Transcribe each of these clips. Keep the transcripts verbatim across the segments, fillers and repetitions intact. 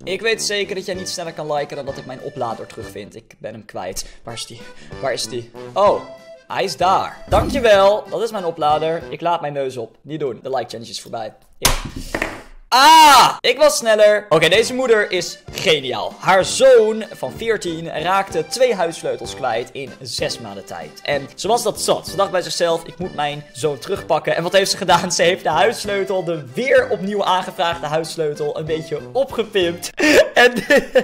Ik weet zeker dat jij niet sneller kan liken dan dat ik mijn oplader terugvind. Ik ben hem kwijt. Waar is die? Waar is die? Oh, hij is daar. Dankjewel. Dat is mijn oplader. Ik laat mijn neus op. Niet doen. De like challenge is voorbij. Ja. Ah! Ik was sneller. Oké, okay, deze moeder is geniaal. Haar zoon van veertien raakte twee huissleutels kwijt in zes maanden tijd. En ze was dat zat. Ze dacht bij zichzelf, ik moet mijn zoon terugpakken. En wat heeft ze gedaan? Ze heeft de huissleutel, de weer opnieuw aangevraagde huissleutel, een beetje opgepimpt. En,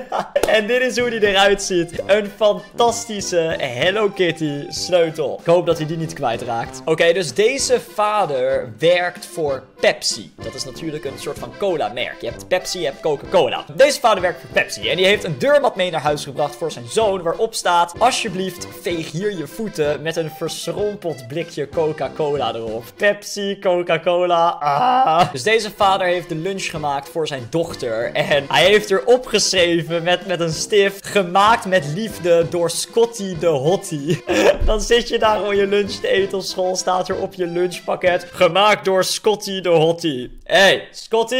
en dit is hoe die eruit ziet. Een fantastische Hello Kitty sleutel. Ik hoop dat hij die niet kwijtraakt. Oké, okay, dus deze vader werkt voor Pepsi. Dat is natuurlijk een soort van cola merk. Je hebt Pepsi, je hebt Coca-Cola. Deze vader werkt voor Pepsi. En die heeft een deurmat mee naar huis gebracht voor zijn zoon. Waarop staat, alsjeblieft veeg hier je voeten met een verschrompeld blikje Coca-Cola erop. Pepsi, Coca-Cola. Ah. Dus deze vader heeft de lunch gemaakt voor zijn dochter. En hij heeft er opgeschreven met, met een stift. Gemaakt met liefde door Scotty de Hottie. Dan zit je daar gewoon je lunch te eten op school. Staat er op je lunchpakket. Gemaakt door Scotty de Hottie. Hey, Scotty.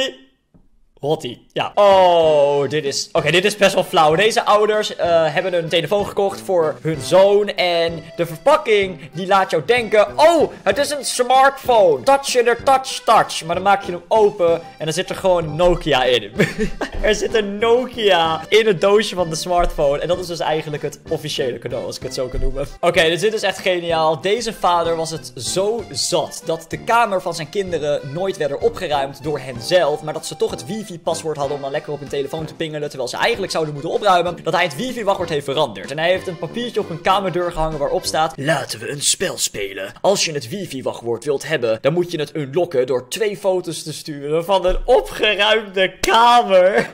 Hottie, ja. Oh, dit is... Oké, okay, dit is best wel flauw. Deze ouders uh, hebben een telefoon gekocht voor hun zoon. En de verpakking, die laat jou denken... Oh, het is een smartphone. Touch in er, touch, touch. Maar dan maak je hem open en dan zit er gewoon een Nokia in. Er zit een Nokia in het doosje van de smartphone. En dat is dus eigenlijk het officiële cadeau, als ik het zo kan noemen. Oké, okay, dus dit is echt geniaal. Deze vader was het zo zat dat de kamer van zijn kinderen nooit werden opgeruimd door henzelf. Maar dat ze toch het wifi-paswoord hadden om dan lekker op hun telefoon te pingelen, terwijl ze eigenlijk zouden moeten opruimen, dat hij het wifi-wachtwoord heeft veranderd. En hij heeft een papiertje op hun kamerdeur gehangen waarop staat: laten we een spel spelen. Als je het wifi-wachtwoord wilt hebben, dan moet je het unlocken door twee foto's te sturen van een opgeruimde kamer.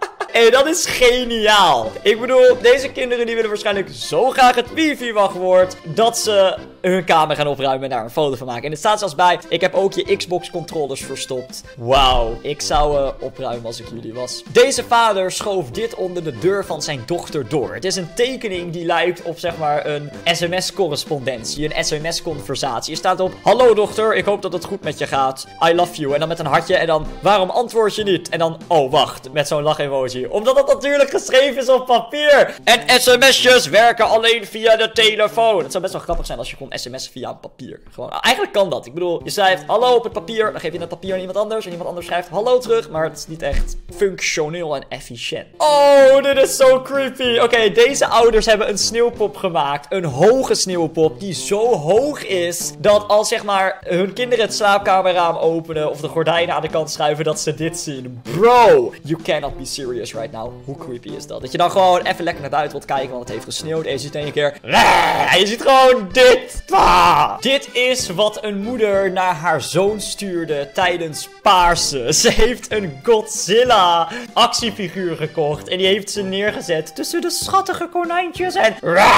En dat is geniaal. Ik bedoel, deze kinderen die willen waarschijnlijk zo graag het wifi-wachtwoord dat ze hun kamer gaan opruimen en daar een foto van maken. En er staat zelfs bij, ik heb ook je Xbox-controllers verstopt. Wauw, ik zou uh, opruimen als ik jullie was. Deze vader schoof dit onder de deur van zijn dochter door. Het is een tekening die lijkt op, zeg maar, een sms-correspondentie, een sms-conversatie. Er staat op, hallo dochter, ik hoop dat het goed met je gaat. I love you. En dan met een hartje en dan, waarom antwoord je niet? En dan, oh wacht, met zo'n lach-emoji. Omdat het natuurlijk geschreven is op papier. En sms'jes werken alleen via de telefoon. Het zou best wel grappig zijn als je kon sms'en via een papier. Gewoon, eigenlijk kan dat. Ik bedoel, je schrijft hallo op het papier. Dan geef je het papier aan iemand anders. En iemand anders schrijft hallo terug. Maar het is niet echt functioneel en efficiënt. Oh, dit is zo creepy. Oké, okay, deze ouders hebben een sneeuwpop gemaakt. Een hoge sneeuwpop die zo hoog is dat als, zeg maar, hun kinderen het slaapkamerraam openen of de gordijnen aan de kant schuiven, dat ze dit zien. Bro, you cannot be serious right now. Hoe creepy is dat? Dat je dan gewoon even lekker naar buiten wilt kijken, want het heeft gesneeuwd. En je ziet in één keer... En je ziet gewoon dit. Ah. Dit is wat een moeder naar haar zoon stuurde tijdens Paarse. Ze heeft een Godzilla actiefiguur gekocht. En die heeft ze neergezet tussen de schattige konijntjes. En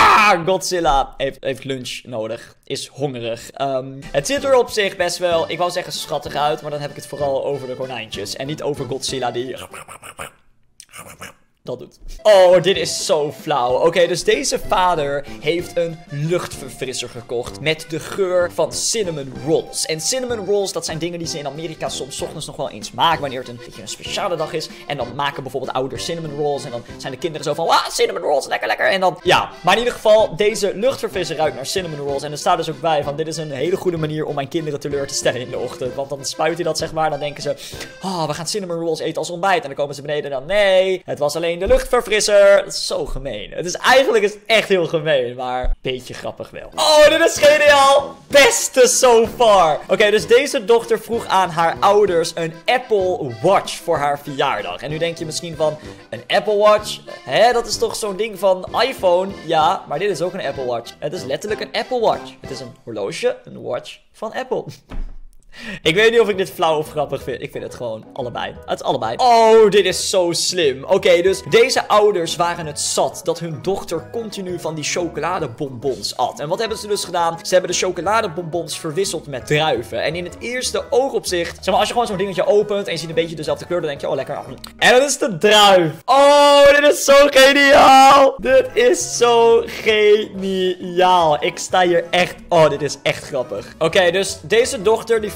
Godzilla heeft, heeft lunch nodig. Is hongerig. Um, het ziet er op zich best wel, ik wou zeggen schattig uit, maar dan heb ik het vooral over de konijntjes. En niet over Godzilla die... dat doet. Oh, dit is zo flauw. Oké, okay, dus deze vader heeft een luchtverfrisser gekocht met de geur van cinnamon rolls. En cinnamon rolls, dat zijn dingen die ze in Amerika soms 's ochtends nog wel eens maken wanneer het een beetje een speciale dag is. En dan maken bijvoorbeeld ouders cinnamon rolls en dan zijn de kinderen zo van, ah, cinnamon rolls, lekker, lekker. En dan, ja. Maar in ieder geval, deze luchtverfrisser ruikt naar cinnamon rolls. En er staat dus ook bij van, dit is een hele goede manier om mijn kinderen teleur te stellen in de ochtend. Want dan spuit hij dat, zeg maar. Dan denken ze, oh, we gaan cinnamon rolls eten als ontbijt. En dan komen ze beneden en dan, nee, het was alleen de luchtverfrisser. Dat is zo gemeen. Het is eigenlijk is echt heel gemeen, maar een beetje grappig wel. Oh, dit is geniaal. Beste so far. Oké, okay, dus deze dochter vroeg aan haar ouders een Apple Watch voor haar verjaardag. En nu denk je misschien van, een Apple Watch? Hè, dat is toch zo'n ding van iPhone? Ja, maar dit is ook een Apple Watch. Het is letterlijk een Apple Watch. Het is een horloge, een watch van Apple. Ik weet niet of ik dit flauw of grappig vind. Ik vind het gewoon allebei. Het is allebei. Oh, dit is zo slim. Oké, okay, dus deze ouders waren het zat dat hun dochter continu van die chocoladebonbons at. En wat hebben ze dus gedaan? Ze hebben de chocoladebonbons verwisseld met druiven. En in het eerste oogopzicht, zeg maar, als je gewoon zo'n dingetje opent en je ziet een beetje dezelfde kleur, dan denk je, oh, lekker. En dat is de druif. Oh, dit is zo geniaal. Dit is zo geniaal. Ik sta hier echt... Oh, dit is echt grappig. Oké, okay, dus deze dochter die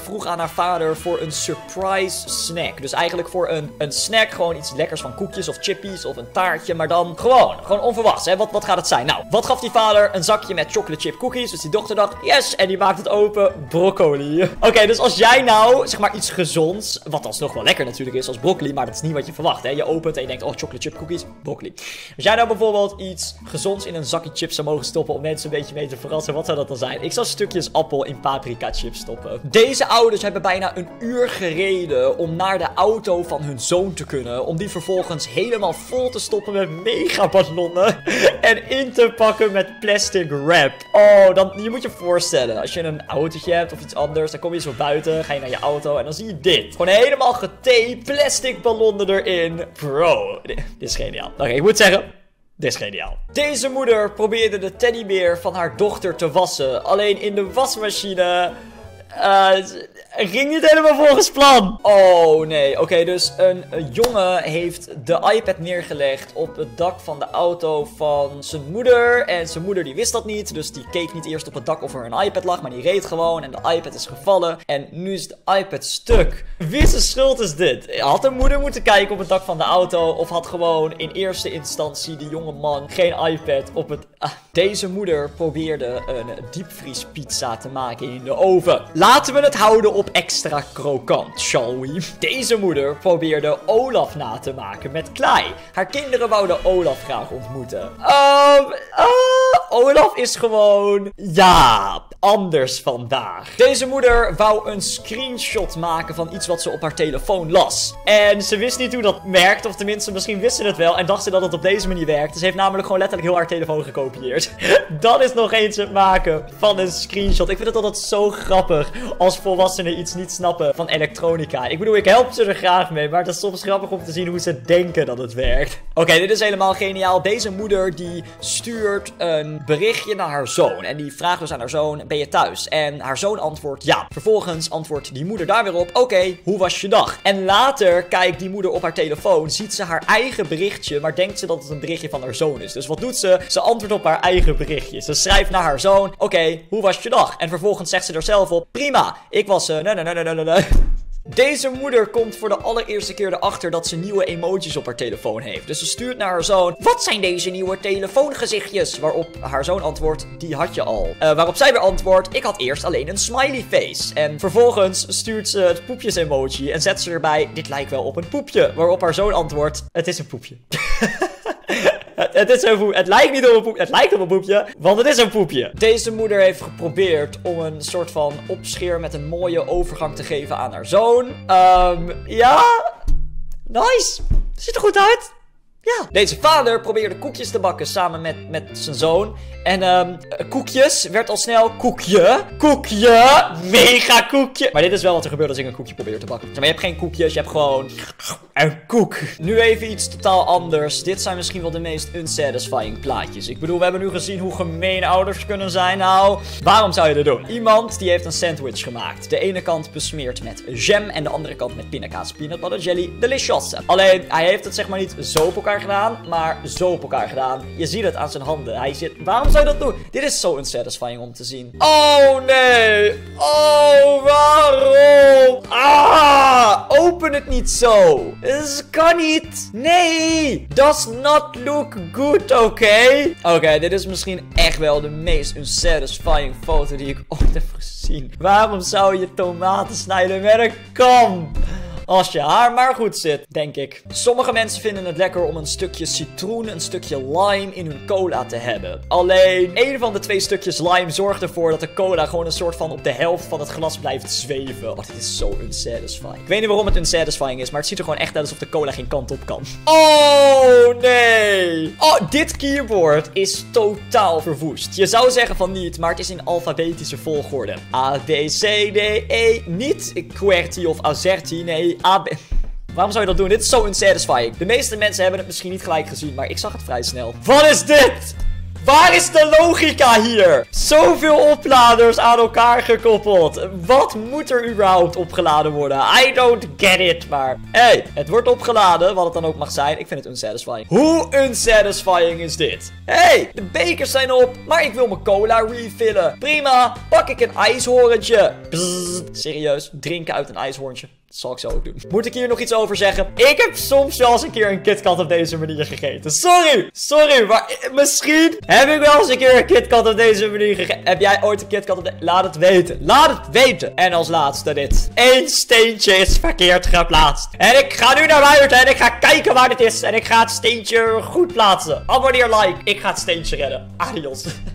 vroeg aan haar vader voor een surprise snack. Dus eigenlijk voor een, een snack, gewoon iets lekkers van koekjes of chippies of een taartje. Maar dan gewoon, gewoon onverwachts. Hè? Wat, wat gaat het zijn? Nou, wat gaf die vader? Een zakje met chocolate chip cookies. Dus die dochter dacht, yes. En die maakt het open. Broccoli. Oké, okay, dus als jij nou, zeg maar iets gezonds, wat alsnog wel lekker natuurlijk is als broccoli, maar dat is niet wat je verwacht. Hè? Je opent en je denkt, oh, chocolate chip cookies, broccoli. Als jij nou bijvoorbeeld iets gezonds in een zakje chips zou mogen stoppen om mensen een beetje mee te verrassen, wat zou dat dan zijn? Ik zou stukjes appel in paprika chips stoppen. Deze ouders hebben bijna een uur gereden om naar de auto van hun zoon te kunnen. Om die vervolgens helemaal vol te stoppen met megaballonnen en in te pakken met plastic wrap. Oh, dan, je moet je voorstellen, als je een autootje hebt of iets anders, dan kom je zo buiten, ga je naar je auto en dan zie je dit. Gewoon helemaal getaped, plastic ballonnen erin. Bro, dit, dit is geniaal. Oké, okay, ik moet zeggen, dit is geniaal. Deze moeder probeerde de teddybeer van haar dochter te wassen. Alleen in de wasmachine Uh, het ging niet helemaal volgens plan. Oh nee, oké, okay, dus een, een jongen heeft de iPad neergelegd op het dak van de auto van zijn moeder. En zijn moeder die wist dat niet, dus die keek niet eerst op het dak of er een iPad lag, maar die reed gewoon en de iPad is gevallen. En nu is de iPad stuk. Wie zijn schuld is dit? Had de moeder moeten kijken op het dak van de auto of had gewoon in eerste instantie die jonge man geen iPad op het... Ah, deze moeder probeerde een diepvriespizza te maken in de oven. Laten we het houden op extra krokant, shall we? Deze moeder probeerde Olaf na te maken met klei. Haar kinderen wouden Olaf graag ontmoeten. Um, uh, Olaf is gewoon... Ja, anders vandaag. Deze moeder wou een screenshot maken van iets wat ze op haar telefoon las. En ze wist niet hoe dat werkt, of tenminste misschien wist ze het wel en dacht ze dat het op deze manier werkt. Ze heeft namelijk gewoon letterlijk heel haar telefoon gekopieerd. Dat is nog eens het maken van een screenshot. Ik vind het altijd zo grappig als volwassenen iets niet snappen van elektronica. Ik bedoel, ik help ze er graag mee, maar het is soms grappig om te zien hoe ze denken dat het werkt. Oké, okay, dit is helemaal geniaal. Deze moeder die stuurt een berichtje naar haar zoon. En die vraagt dus aan haar zoon, ben je thuis? En haar zoon antwoordt ja. Vervolgens antwoordt die moeder daar weer op, oké, okay, hoe was je dag? En later kijkt die moeder op haar telefoon, ziet ze haar eigen berichtje, maar denkt ze dat het een berichtje van haar zoon is. Dus wat doet ze? Ze antwoordt op haar eigen berichtje. Ze schrijft naar haar zoon, oké, okay, hoe was je dag? En vervolgens zegt ze er zelf op, prima, ik was, uh, nee, nee, nee, nee, nee, nee. Deze moeder komt voor de allereerste keer erachter dat ze nieuwe emojis op haar telefoon heeft. Dus ze stuurt naar haar zoon, wat zijn deze nieuwe telefoongezichtjes? Waarop haar zoon antwoordt, die had je al. Uh, waarop zij weer antwoordt, ik had eerst alleen een smiley face. En vervolgens stuurt ze het poepjes emoji en zet ze erbij, dit lijkt wel op een poepje. Waarop haar zoon antwoordt, het is een poepje. Het, het, is een poep, het lijkt niet op een poepje, het lijkt op een poepje, want het is een poepje. Deze moeder heeft geprobeerd om een soort van opscheer met een mooie overgang te geven aan haar zoon. Um, ja, nice. Ziet er goed uit. Ja. Deze vader probeerde koekjes te bakken samen met, met zijn zoon. En um, koekjes werd al snel koekje. Koekje. Mega koekje. Maar dit is wel wat er gebeurt als ik een koekje probeer te bakken. Maar je hebt geen koekjes, je hebt gewoon een koek. Nu even iets totaal anders. Dit zijn misschien wel de meest unsatisfying plaatjes. Ik bedoel, we hebben nu gezien hoe gemeen ouders kunnen zijn. Nou, waarom zou je dit doen? Iemand die heeft een sandwich gemaakt. De ene kant besmeerd met jam en de andere kant met pindakaas, peanut butter jelly. Delicious. Alleen, hij heeft het zeg maar niet zo op elkaar gedaan, maar zo op elkaar gedaan. Je ziet het aan zijn handen. Hij zit... Waarom zou je dat doen? Dit is zo unsatisfying om te zien. Oh nee! Oh, waarom? Ah! Open het niet zo. Het kan niet. Nee! Does not look good, oké? Okay? Oké, okay, dit is misschien echt wel de meest unsatisfying foto die ik ooit heb gezien. Waarom zou je tomaten snijden met een kam? Als je haar maar goed zit, denk ik. Sommige mensen vinden het lekker om een stukje citroen, een stukje lime in hun cola te hebben. Alleen, een van de twee stukjes lime zorgt ervoor dat de cola gewoon een soort van op de helft van het glas blijft zweven. Oh, dit is zo unsatisfying. Ik weet niet waarom het unsatisfying is, maar het ziet er gewoon echt uit alsof de cola geen kant op kan. Oh, nee. Oh, dit keyboard is totaal verwoest. Je zou zeggen van niet, maar het is in alfabetische volgorde. A, B, C, D, E. Niet QWERTY of AZERTY, nee. A, B... Waarom zou je dat doen? Dit is zo unsatisfying. De meeste mensen hebben het misschien niet gelijk gezien, maar ik zag het vrij snel. Wat is dit? Waar is de logica hier? Zoveel opladers aan elkaar gekoppeld. Wat moet er überhaupt opgeladen worden? I don't get it. Maar, hé, hey, het wordt opgeladen, wat het dan ook mag zijn. Ik vind het unsatisfying. Hoe unsatisfying is dit? Hé, hey, de bekers zijn op, maar ik wil mijn cola refillen. Prima, pak ik een ijshoorntje. Bzzz, serieus, drinken uit een ijshoorntje. Dat zal ik zo ook doen. Moet ik hier nog iets over zeggen? Ik heb soms wel eens een keer een KitKat op deze manier gegeten. Sorry, sorry, maar misschien heb ik wel eens een keer een KitKat op deze manier gegeten. Heb jij ooit een KitKat op deze... Laat het weten. Laat het weten. En als laatste dit. Eén steentje is verkeerd geplaatst. En ik ga nu naar buiten en ik ga kijken waar dit is. En ik ga het steentje goed plaatsen. Abonneer, like. Ik ga het steentje redden. Adios.